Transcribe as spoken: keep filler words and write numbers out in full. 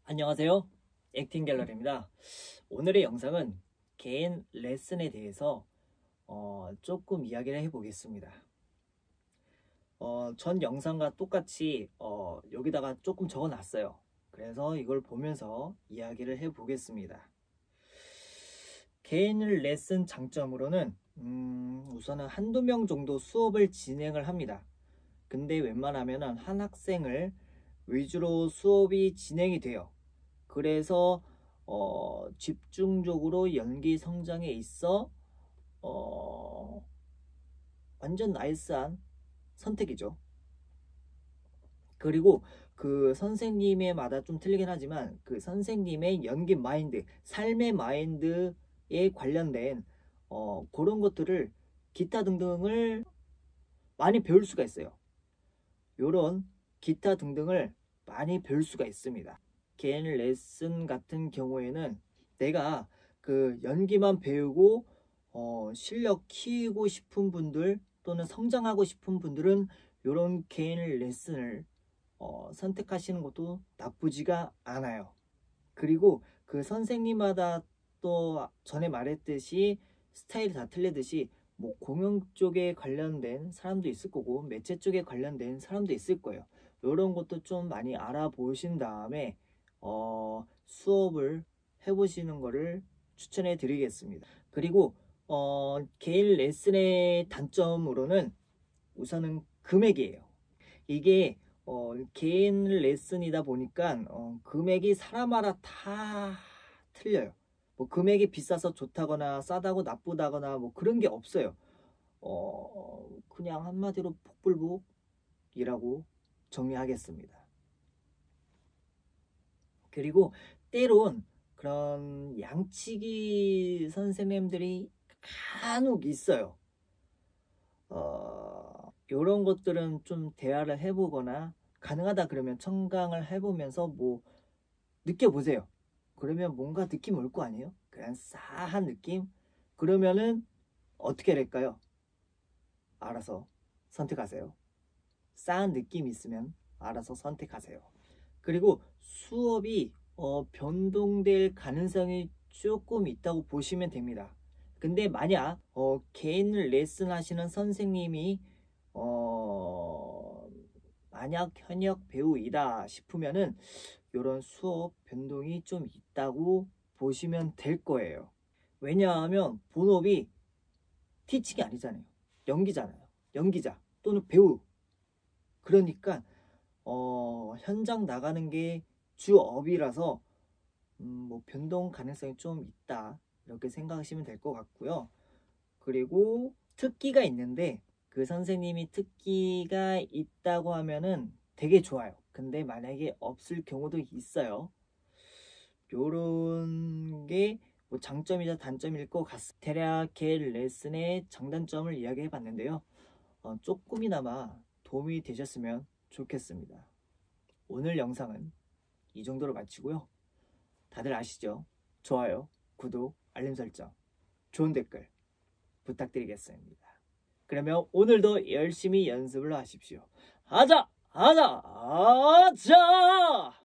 안녕하세요. 액팅 갤러리입니다. 오늘의 영상은 개인 레슨에 대해서 어, 조금 이야기를 해보겠습니다. 어, 전 영상과 똑같이 어, 여기다가 조금 적어놨어요. 그래서 이걸 보면서 이야기를 해보겠습니다. 개인 레슨 장점으로는 음, 우선은 한두 명 정도 수업을 진행을 합니다. 근데 웬만하면 한 학생을 위주로 수업이 진행이 돼요. 그래서 어, 집중적으로 연기 성장에 있어 어, 완전 나이스한 선택이죠. 그리고 그 선생님의 마다 좀 틀리긴 하지만 그 선생님의 연기 마인드, 삶의 마인드에 관련된 어, 그런 것들을 기타 등등을 많이 배울 수가 있어요. 요런 기타 등등을 많이 배울 수가 있습니다. 개인 레슨 같은 경우에는 내가 그 연기만 배우고 어, 실력 키우고 싶은 분들 또는 성장하고 싶은 분들은 이런 개인 레슨을 어, 선택하시는 것도 나쁘지가 않아요. 그리고 그 선생님마다 또 전에 말했듯이 스타일이 다 틀리듯이 뭐 공연 쪽에 관련된 사람도 있을 거고 매체 쪽에 관련된 사람도 있을 거예요. 이런 것도 좀 많이 알아보신 다음에 어, 수업을 해보시는 거를 추천해 드리겠습니다. 그리고 어, 개인 레슨의 단점으로는 우선은 금액이에요. 이게 어, 개인 레슨이다 보니까 어, 금액이 사람마다 다 틀려요. 뭐 금액이 비싸서 좋다거나 싸다고 나쁘다거나 뭐 그런 게 없어요. 어, 그냥 한마디로 복불복이라고 정리하겠습니다. 그리고 때론 그런 양치기 선생님들이 간혹 있어요. 어, 이런 것들은 좀 대화를 해보거나 가능하다 그러면 청강을 해보면서 뭐 느껴보세요. 그러면 뭔가 느낌 올 거 아니에요? 그냥 싸한 느낌? 그러면은 어떻게 될까요? 알아서 선택하세요. 싸한 느낌이 있으면 알아서 선택하세요. 그리고 수업이 어, 변동될 가능성이 조금 있다고 보시면 됩니다. 근데 만약 어, 개인 레슨 하시는 선생님이 어, 만약 현역 배우이다 싶으면은 이런 수업 변동이 좀 있다고 보시면 될 거예요. 왜냐하면 본업이 티칭이 아니잖아요. 연기잖아요. 연기자 또는 배우. 그러니까 어, 현장 나가는 게 주업이라서 음, 뭐 변동 가능성이 좀 있다 이렇게 생각하시면 될 것 같고요. 그리고 특기가 있는데 그 선생님이 특기가 있다고 하면은 되게 좋아요. 근데 만약에 없을 경우도 있어요. 요런 게 뭐 장점이자 단점일 것 같습니다. 대략 개인 레슨의 장단점을 이야기해 봤는데요. 어, 조금이나마 도움이 되셨으면 좋겠습니다. 오늘 영상은 이 정도로 마치고요. 다들 아시죠? 좋아요, 구독, 알림 설정, 좋은 댓글 부탁드리겠습니다. 그러면 오늘도 열심히 연습을 하십시오. 하자! 하자! 하자!